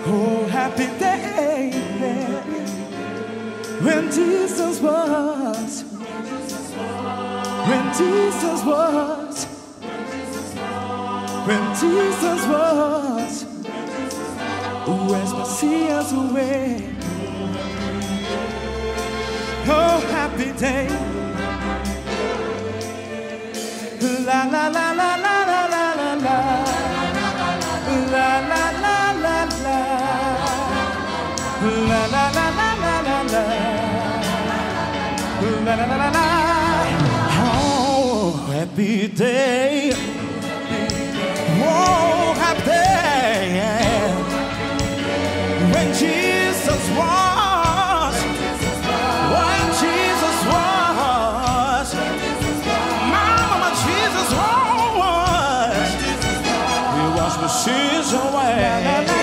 Oh, happy day when Jesus was, when Jesus was, when Jesus was, where's my sins away? Oh, happy day. La la la la la la la la la la la la la la la la la la la la. Oh, happy day. Oh, happy day when Jesus was, when Jesus was, Mama, Jesus was, He washed my sins away.